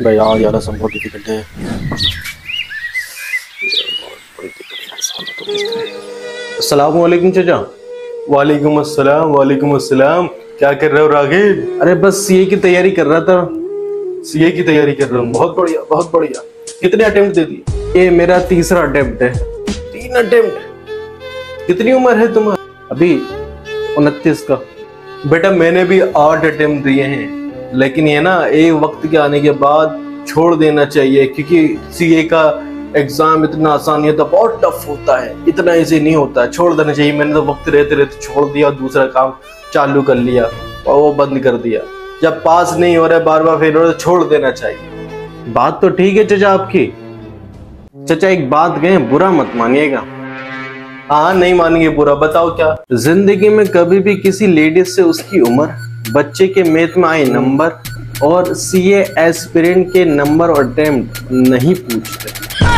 भाई यार यार सब बहुत डिफिकल्ट है। अस्सलाम वालेकुम चाचा। वालेकुम अस्सलाम। वालेकुम अस्सलाम। क्या कर रहे हो रागिब? अरे बस सीए की तैयारी कर रहा था। सीए की तैयारी कर रहा हूँ, बहुत बढ़िया बहुत बढ़िया। कितने अटेम्प्ट दे दिए? ये मेरा तीसरा अटेम्प्ट है। 3 अटेम्प्ट। कितनी उम्र है तुम्हारी? अभी 29 का। बेटा मैंने भी 8 अटेम्प्ट दिए हैं, लेकिन ये ना एक वक्त के आने के बाद छोड़ देना चाहिए, क्योंकि सीए का एग्जाम इतना आसान नहीं होता, बहुत टफ होता है, इतना इजी नहीं होता, छोड़ देना चाहिए। मैंने तो वक्त रहते रहते छोड़ दिया, दूसरा काम चालू कर लिया और वो बंद कर दिया। जब पास नहीं हो रहा है, बार बार फेल हो रहा है, छोड़ देना चाहिए। बात तो ठीक है चाचा आपकी। चाचा एक बात कहें, बुरा मत मानिएगा। हाँ नहीं मानेंगे बुरा, बताओ क्या? जिंदगी में कभी भी किसी लेडीज से उसकी उम्र, बच्चे के मैथ में आए नंबर और सीए एस्पिरेंट के नंबर और अटेम्प्ट नहीं पूछते।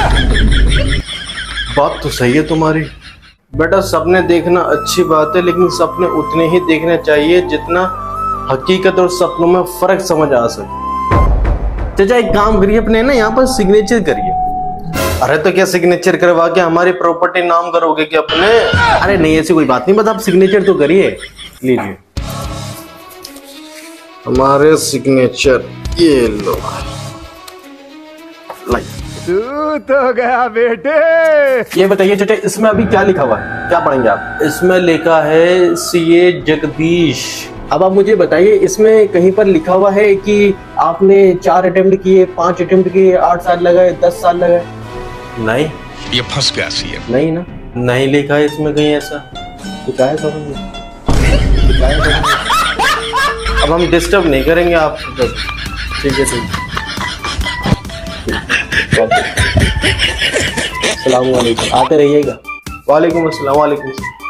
बात तो सही है तुम्हारी बेटा। सपने देखना अच्छी बात है, लेकिन सपने उतने ही देखने चाहिए जितना हकीकत और सपनों में फर्क समझ आ सके। चाचा एक काम करिए, अपने ना यहाँ पर सिग्नेचर करिए। अरे तो क्या सिग्नेचर करवा के हमारी प्रॉपर्टी नाम करोगे क्या अपने? अरे नहीं ऐसी कोई बात नहीं, बस आप सिग्नेचर तो करिए। लीजिए हमारे सिग्नेचर, ये लो। तू तो गया बेटे। ये बताइए चाचा इसमें अभी क्या लिखा हुआ है, क्या पढ़ेंगे आप? इसमें लिखा है सीए जगदीश। अब आप मुझे बताइए, इसमें कहीं पर लिखा हुआ है कि आपने 4 अटेम्प्ट किए, 5 अटेम्प्ट किए, 8 साल लगाए, 10 साल लगाए? नहीं, ये फंस गया सीए। नहीं ना, नहीं लिखा है इसमें कहीं ऐसा। लिखा है सब। अब हम डिस्टर्ब नहीं करेंगे आपको। ठीक है ठीक। अस्सलाम वालेकुम, आते रहिएगा। वालेकुम अस्सलाम। वालेकुम अस्सलाम।